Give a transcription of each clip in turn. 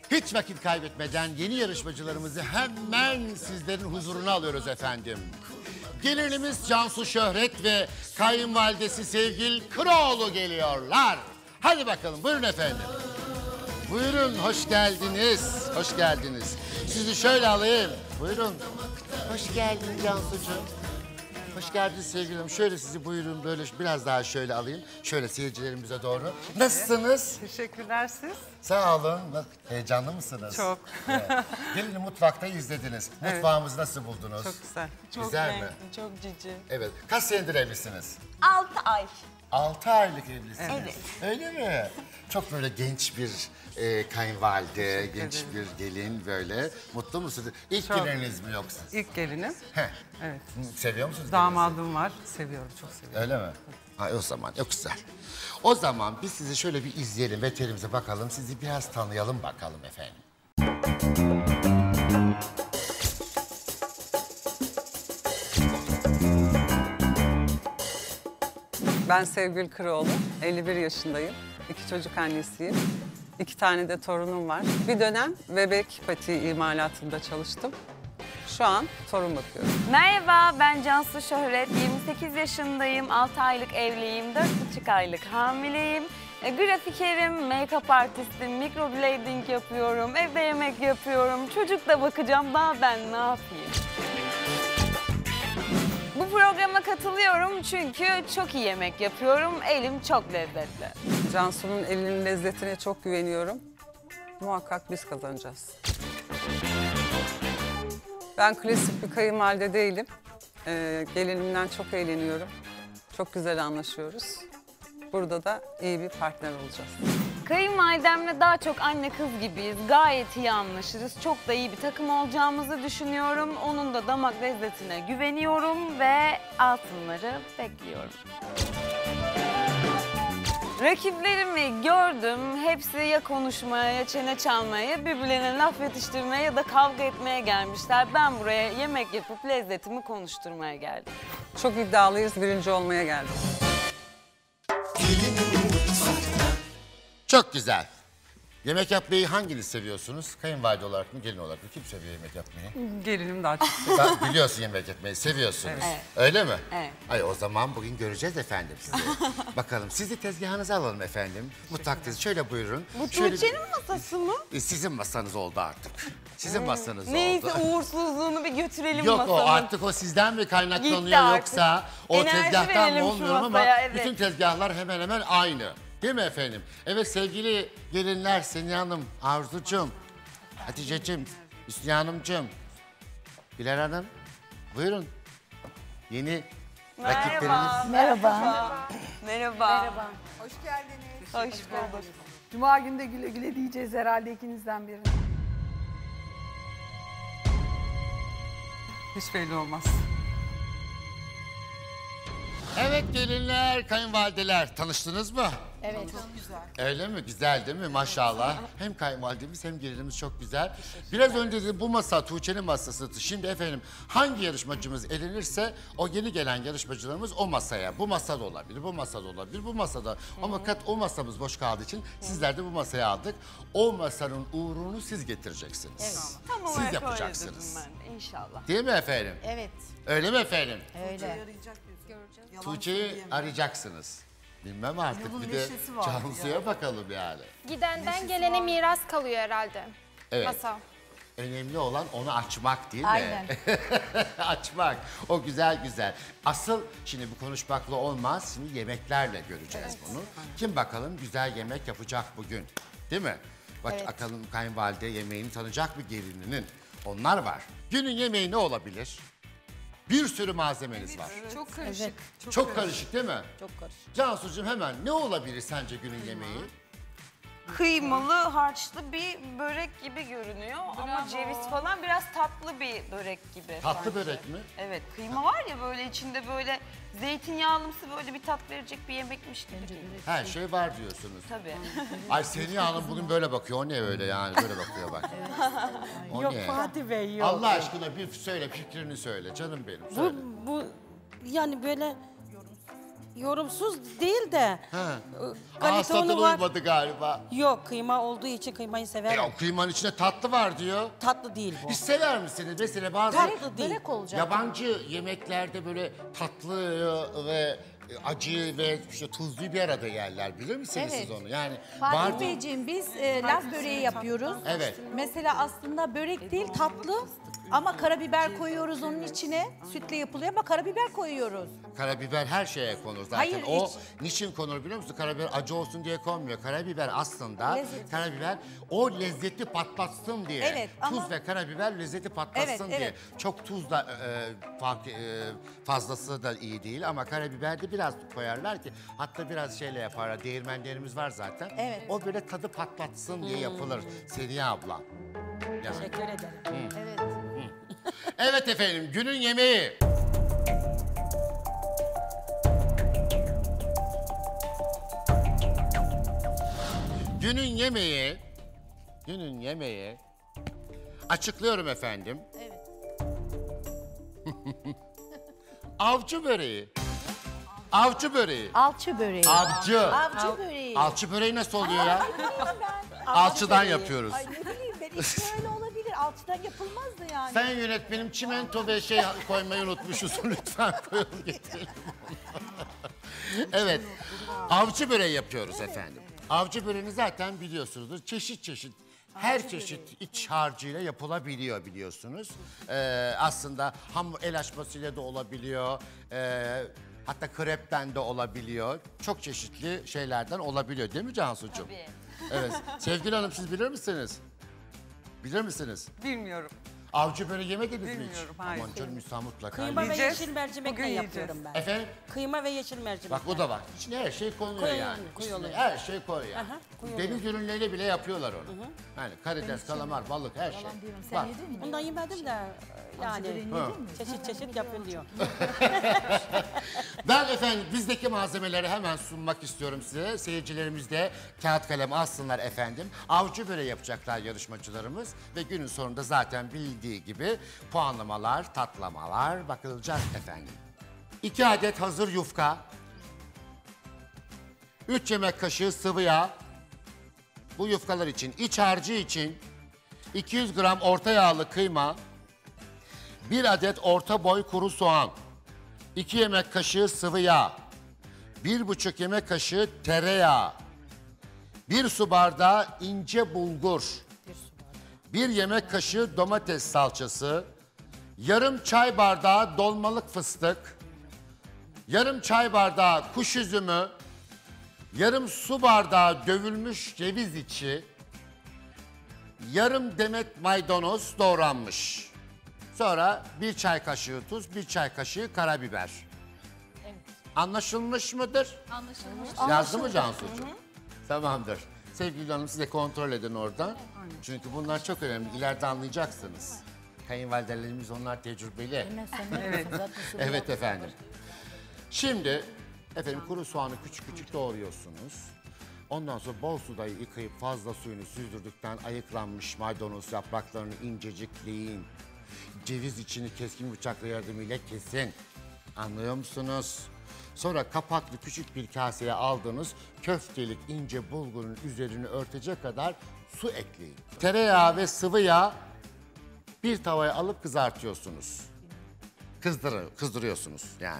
Hiç vakit kaybetmeden yeni yarışmacılarımızı hemen sizlerin huzuruna alıyoruz efendim. Gelinimiz Cansu Şöhret ve kayınvalidesi Sevgil Kıroğlu geliyorlar. Hadi bakalım, buyurun efendim. Buyurun, hoş geldiniz, hoş geldiniz. Sizi şöyle alayım, buyurun. Hoş geldin Cansucuğum. Hoş geldiniz sevgilim. Şöyle sizi buyurun, böyle biraz daha şöyle alayım. Şöyle seyircilerimize doğru. Nasılsınız? Teşekkürler siz. Sağ olun. Heyecanlı mısınız? Çok. Evet. Gelin mutfakta izlediniz. Evet. Mutfağımızı nasıl buldunuz? Çok güzel. Güzel mi? Çok cici. Evet. Kaç senedir evlisiniz? 6 ay. 6 aylık evlisiniz. Evet. Öyle mi? Çok böyle genç bir kayınvalide, genç bir gelin böyle. Mutlu musunuz? İlk Çok. gelininiz mi yoksa? İlk gelinim. Heh. Evet. Seviyor musunuz? Damadım var. Seviyorum, çok seviyorum. Öyle mi? Ha, o zaman yok güzel. O zaman biz sizi şöyle bir izleyelim ve telimize bakalım. Sizi biraz tanıyalım bakalım efendim. Ben Sevgil Kıroğlu. 51 yaşındayım. 2 çocuk annesiyim. 2 tane de torunum var. Bir dönem bebek patiği imalatında çalıştım. Şu an torun bakıyorum. Merhaba, ben Cansu Şöhret. 28 yaşındayım, 6 aylık evliyim, 4,5 aylık hamileyim. Grafikerim, make-up artistim, microblading yapıyorum, evde yemek yapıyorum, çocuk da bakacağım, daha ben ne yapayım? Bu programa katılıyorum çünkü çok iyi yemek yapıyorum, elim çok lezzetli. Cansu'nun elinin lezzetine çok güveniyorum. Muhakkak biz kazanacağız. Ben klasik bir kayınvalide değilim. Gelinimden çok eğleniyorum. Çok güzel anlaşıyoruz. Burada da iyi bir partner olacağız. Kayınvalidemle daha çok anne kız gibiyiz, gayet iyi anlaşırız, çok da iyi bir takım olacağımızı düşünüyorum. Onun da damak lezzetine güveniyorum ve altınları bekliyorum. Rakiplerimi gördüm. Hepsi ya konuşmaya, ya çene çalmaya, ya birbirlerine laf yetiştirmeye ya da kavga etmeye gelmişler. Ben buraya yemek yapıp lezzetimi konuşturmaya geldim. Çok iddialıyız, birinci olmaya geldik. Çok güzel. Yemek yapmayı hanginiz seviyorsunuz? Kayınvalide olarak mı, gelin olarak mı? Kim seviyor yemek yapmayı? Gelinim daha çok seviyor. Ben biliyorsun yemek yapmayı, seviyorsunuz. Evet. Öyle mi? Evet. Ay o zaman bugün göreceğiz efendim sizi. Bakalım sizi tezgahınıza alalım efendim. Mutfaktayız. Şöyle buyurun. Bu Şöyle... Tuğçe'nin masası mı? Sizin masanız oldu artık. Sizin masanız Neyse oldu. uğursuzluğunu bir götürelim Yok masamın. o artık o sizden mi kaynaklanıyor Gitti artık. yoksa o Enerji tezgahtan mı verelim şu olmuyorum ama masaya, evet. bütün tezgahlar hemen hemen aynı. Değil mi efendim? Evet sevgili gelinler, Seniha Hanım, Arzucuğum, Hatice'cim, Hüsniye Hanımcığım, Güler Hanım, buyurun. Yeni rakipleriniz. Merhaba. Merhaba. Hoş geldiniz. Hoş bulduk. Cuma günü de güle güle diyeceğiz herhalde ikinizden birini. Hiç belli olmaz. Evet gelinler, kayınvalideler tanıştınız mı? Evet. Çok güzel. Öyle mi? Güzel değil mi? Maşallah. Hem kayınvalidemiz hem gelinimiz çok güzel. Biraz önce de bu masa Tuğçe'nin masası. Şimdi efendim hangi yarışmacımız elenirse o yeni gelen yarışmacılarımız o masaya. Bu masada olabilir, bu masada olabilir, bu masada. Ama o masamız boş kaldığı için sizler de bu masaya aldık. O masanın uğrunu siz getireceksiniz. Tam Siz olarak yapacaksınız. öyle dedim ben de, İnşallah. Değil mi efendim? Evet. Öyle mi efendim? Öyle. Tuğçe'yi arayacaksınız. Bilmem artık. Yolun bir de neşesi var Cansu'ya bakalım yani. Gidenden gelene miras kalıyor herhalde. Evet. Masa. Önemli olan onu açmak değil mi? Aynen. Açmak. O güzel güzel. Asıl şimdi bu konuşmakla olmaz. Şimdi yemeklerle göreceğiz bunu. Kim bakalım güzel yemek yapacak bugün. Değil mi? Bak bakalım kayınvalide yemeğini tanıyacak mı gelininin? Onlar var. Günün yemeği ne olabilir? Bir sürü malzemeniz var. Çok karışık. Çok karışık değil mi? Çok karışık. Cansucuğum hemen ne olabilir sence günün yemeği? Kıymalı, harçlı bir börek gibi görünüyor ama ceviz falan biraz tatlı bir börek gibi. Tatlı sanki. börek mi? Evet, kıyma var ya böyle içinde böyle zeytinyağlımsı böyle bir tat verecek bir yemekmiş gibi. Her şey var diyorsunuz. Tabii. Ay Seniha Hanım bugün böyle bakıyor. O ne öyle yani? Böyle bakıyor bak. O Yok ne? Fatih Bey yok. Allah aşkına bir söyle, fikrini söyle. Canım benim söyle. Bu yani böyle Yorumsuz değil de Ağız tadına galetonu var. uymadı galiba. Yok, kıyma olduğu için kıymayı severim. O kıymanın içinde tatlı var diyor. Tatlı değil bu. Hiç sever misiniz? Mesela bazı Tatlı değil. yabancı yemeklerde böyle tatlı ve acı ve işte tuzlu bir arada yerler. Bilir misiniz siz onu? Yani Fatih var Beyciğim biz laz böreği yapıyoruz. Evet. Mesela aslında börek değil tatlı ama karabiber koyuyoruz onun içine. Sütle yapılıyor ama karabiber koyuyoruz. Karabiber her şeye konur zaten. Hayır, O hiç. niçin konur biliyor musun? Karabiber acı olsun diye konmuyor. Karabiber aslında Lezzet. karabiber o lezzeti patlatsın diye. Evet, ama- Tuz ve karabiber lezzeti patlatsın Evet, diye. evet. Çok tuz da fazlası da iyi değil ama karabiberde biraz koyarlar ki hatta biraz şeyle yaparlar. Değirmenlerimiz var zaten. Evet. O böyle tadı patlatsın diye yapılır. Seniye abla. Yani. Teşekkür ederim. Evet. Evet efendim, günün yemeği. Günün yemeği, açıklıyorum efendim. Evet. Avcı böreği. Avcı böreği. Alçı böreği. Avcı. Avcı böreği. Alçı böreği nasıl oluyor ya? Alçıdan yapıyoruz. Ay ne bileyim ben ismi öyle olabilir. Alçıdan yapılmazdı yani. Sen yönetmenim çimento ve şey koymayı unutmuşuz. Lütfen koyalım getirelim. Evet. Avcı böreği yapıyoruz efendim. Avcı böreğini zaten biliyorsunuzdur. Çeşit çeşit her çeşit iç harcıyla yapılabiliyor biliyorsunuz. Aslında hamur el açmasıyla da olabiliyor. Hatta krepten de olabiliyor. Çok çeşitli şeylerden olabiliyor değil mi Cansucuğum? Tabii. Evet. Sevgili Hanım siz bilir misiniz? Bilir misiniz? Bilmiyorum. Avcı böreği yemediniz mi hiç? Bilmiyorum, hayır. Aman canım insan mutlaka. Kıyma ve Yiyeceğiz. yeşil mercimekle Bugün yapıyorum ben. Efendim? Kıyma ve yeşil mercimek. Bak o da var. İçine her şey konuyor Koyuyor, yani. koyuyorlar. İçine her şey koyuyor. Aha, koyuyorlar. Deniz ürünleriyle bile yapıyorlar onu. Yani karides, kalamar, balık her şey. Sen Var. yedin mi? Bundan yemedim de yani çeşit çeşit yapılıyor. Ben efendim bizdeki malzemeleri hemen sunmak istiyorum size. Seyircilerimiz de kağıt kalem alsınlar efendim. Avcı böreği yapacaklar yarışmacılarımız. Ve günün sonunda zaten bildiği gibi puanlamalar, tatlamalar bakılacak efendim. 2 adet hazır yufka. 3 yemek kaşığı sıvı yağ. Bu yufkalar için, iç harcı için 200 gram orta yağlı kıyma. 1 adet orta boy kuru soğan. 2 yemek kaşığı sıvı yağ. 1,5 yemek kaşığı tereyağı. 1 su bardağı ince bulgur. 1 yemek kaşığı domates salçası. Yarım çay bardağı dolmalık fıstık. Yarım çay bardağı kuş üzümü. Yarım su bardağı dövülmüş ceviz içi. Yarım demet maydanoz doğranmış. Sonra 1 çay kaşığı tuz, 1 çay kaşığı karabiber. Anlaşılmış mıdır? Anlaşılmış. Yazdı mı Cansucuğum? Tamamdır. Sevgili hanım size kontrol edin oradan. Çünkü bunlar çok önemli. İleride anlayacaksınız. Kayınvalidelerimiz onlar tecrübeli. Evet efendim. Şimdi efendim kuru soğanı küçük küçük doğruyorsunuz. Ondan sonra bol suda yıkayıp fazla suyunu süzdürdükten ayıklanmış maydanoz yapraklarını incecikleyin. Ceviz içini keskin bıçakla yardımıyla kesin. Anlıyor musunuz? Sonra kapaklı küçük bir kaseye aldığınız köftelik ince bulgurun üzerini örtecek kadar su ekleyin. Tereyağı ve sıvı yağ bir tavaya alıp kızartıyorsunuz. Kızdırıyorsunuz yani.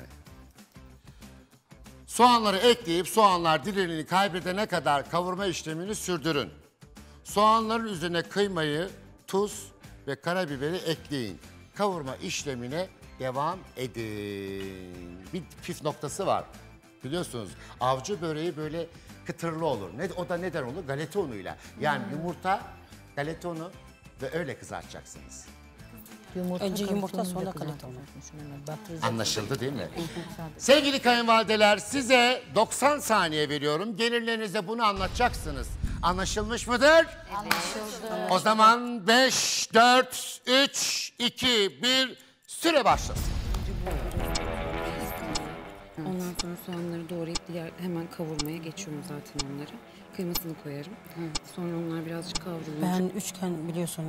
Soğanları ekleyip soğanlar dirilimini kaybedene kadar kavurma işlemini sürdürün. Soğanların üzerine kıymayı, tuz ve karabiberi ekleyin. Kavurma işlemine devam edin. Bir püf noktası var. Biliyorsunuz avcı böreği böyle kıtırlı olur. O da neden olur? Galeta unuyla. Yani yumurta, galeta unu ve öyle kızartacaksınız. Önce yumurta sonra galeta. Anlaşıldı değil mi? Sevgili kayınvalideler size 90 saniye veriyorum. Gelirlerinize bunu anlatacaksınız. Anlaşılmış mıdır? Anlaşıldı. O zaman 5, 4, 3, 2, 1 süre başlasın. Ondan sonra soğanları doğrayıp hemen kavurmaya geçiyorum zaten onları. Kıymasını koyarım. Sonra onlar birazcık kavrulunca. Ben üçgen biliyorsun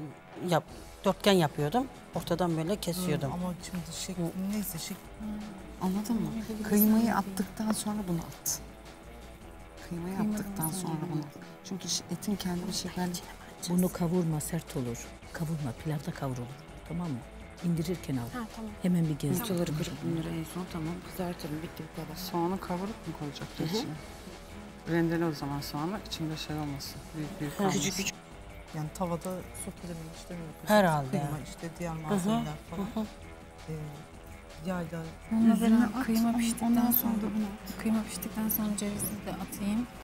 dörtgen yapıyordum. Ortadan böyle kesiyordum. Ama şimdi şekli neyse şekli. Anladın mı? Kıymayı attıktan sonra bunu at. Kıymayı attıktan sonra bunu at. Çünkü etin kendi bir şekerli. Bunu kavurma, sert olur. Kavurma, pilavda kavrulur. Tamam mı? İndirirken al. Ha, tamam. Hemen bir gez. Yumurtaları kırıp bunları en son tamam kızartırım. Bitti bu kadar. Soğanı kavurup mu koyacaklar içine? Rendele o zaman soğanı, içinde şey olmasın. Büyük kalmasın. Küçük. Yani tavada sotelemek istemiyorum. Herhalde. Kıyma işte diğer malzemeler falan. Yayda Kıyma piştikten sonra cevizi de atayım.